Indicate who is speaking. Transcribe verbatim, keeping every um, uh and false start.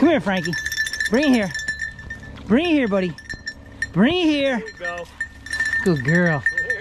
Speaker 1: Come here, Frankie. Bring it here. Bring it here, buddy. Bring it here.
Speaker 2: Here we go.
Speaker 1: Good girl.
Speaker 2: Here.